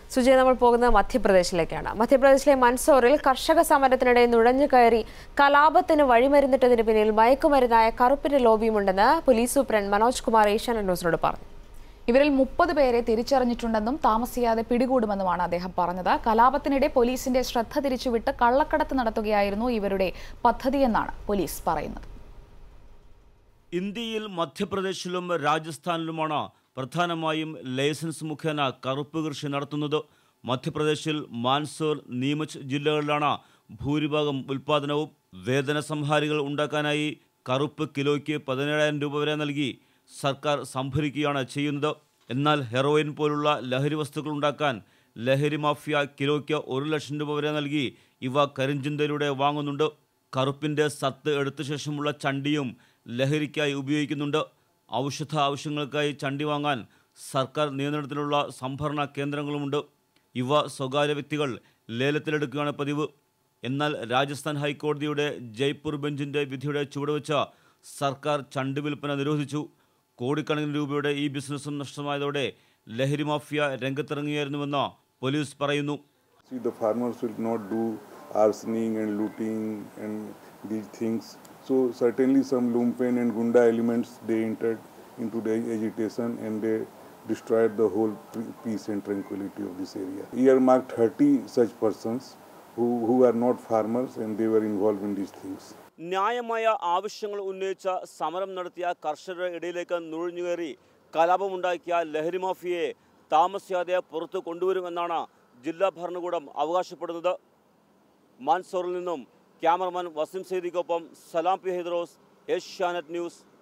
സുജയ, നമ്മൾ പോകുന്നത് മധ്യപ്രദേശിലേക്കാണ്. മധ്യപ്രദേശിലെ മൻസോറിൽ കർഷക സമരത്തിനിടെ നുഴഞ്ഞു കയറി കലാപത്തിന് വഴിമരുന്നിട്ടതിന് പിന്നിൽ മയക്കുമരുന്നായ കറുപ്പിന്റെ ലോബിയുമുണ്ടെന്ന് പോലീസ് സൂപ്രണ്ട് മനോജ് കുമാർ ഏഷ്യാനെറ്റ് ന്യൂസിനോട് പറഞ്ഞു. ഇവരിൽ 30 പേരെ തിരിച്ചറിഞ്ഞിട്ടുണ്ടെന്നും താമസിയാതെ പിടികൂടുമെന്നുമാണ് അദ്ദേഹം പറഞ്ഞത്. കലാപത്തിനിടെ പോലീസിന്റെ ശ്രദ്ധ തിരിച്ചുവിട്ട് കള്ളക്കടത്ത് നടത്തുകയായിരുന്നു ഇവരുടെ പദ്ധതിയെന്നാണ് പോലീസ് പറയുന്നത്. ഇന്ത്യയിൽ മധ്യപ്രദേശിലും രാജസ്ഥാനിലുമാണ് പ്രധാനമായും ലൈസൻസ് മുഖേന കറുപ്പ് കൃഷി നടത്തുന്നത്. മധ്യപ്രദേശിൽ മാൻസോർ, നീമച്ച് ജില്ലകളിലാണ് ഭൂരിഭാഗം ഉൽപ്പാദനവും. വേതന സംഹാരികൾ ഉണ്ടാക്കാനായി കറുപ്പ് കിലോയ്ക്ക് 17,000 രൂപ വരെ നൽകി സർക്കാർ സംഭരിക്കുകയാണ് ചെയ്യുന്നത്. എന്നാൽ ഹെറോയിൻ പോലുള്ള ലഹരി വസ്തുക്കൾ ഉണ്ടാക്കാൻ ലഹരി മാഫിയ കിലോയ്ക്ക് 1 ലക്ഷം രൂപ വരെ നൽകി ഇവ കരിഞ്ചന്തയിലൂടെ വാങ്ങുന്നുണ്ട്. കറുപ്പിൻ്റെ സത്ത് എടുത്ത ശേഷമുള്ള ചണ്ടിയും ലഹരിക്കായി ഉപയോഗിക്കുന്നുണ്ട്. ഔഷധ ആവശ്യങ്ങൾക്കായി ചണ്ടി വാങ്ങാൻ സർക്കാർ നിയന്ത്രണത്തിലുള്ള സംഭരണ കേന്ദ്രങ്ങളുമുണ്ട്. ഇവ സ്വകാര്യ വ്യക്തികൾ ലേലത്തിലെടുക്കുകയാണ് പതിവ്. എന്നാൽ രാജസ്ഥാൻ ഹൈക്കോടതിയുടെ ജയ്പൂർ ബെഞ്ചിൻ്റെ വിധിയുടെ ചുവടുവെച്ച സർക്കാർ ചണ്ടി വിൽപ്പന നിരോധിച്ചു. കോടിക്കണക്കിന് രൂപയുടെ ഈ ബിസിനസ്സും നഷ്ടമായതോടെ ലഹരി മാഫിയ രംഗത്തിറങ്ങിയായിരുന്നുവെന്ന് പോലീസ് പറയുന്നു. So certainly some lumpen and gunda elements, they entered into the agitation and they destroyed the whole peace and tranquility of this area. Earmarked 30 such persons who are not farmers and they were involved in these things. ന്യായമായ ആവശ്യങ്ങൾ ഉന്നയിച്ച സമരം നടത്തിയ കർഷകരുടെ ഇടയിലേക്ക് നുഴഞ്ഞുകയറി കലാപമുണ്ടാക്കിയ ലഹരി മാഫിയയെ താമസിയാതെ പുറത്തു കൊണ്ടുവരുമെന്നാണ് ജില്ലാ ഭരണകൂടം അവകാശപ്പെടുന്നത്. മാൻസോറിൽ നിന്നും ക്യാമറമാൻ വസിം സെയ്ദിക്കൊപ്പം സലാം പി ഹൈദ്രോസ്, ഏഷ്യാനെറ്റ് ന്യൂസ്.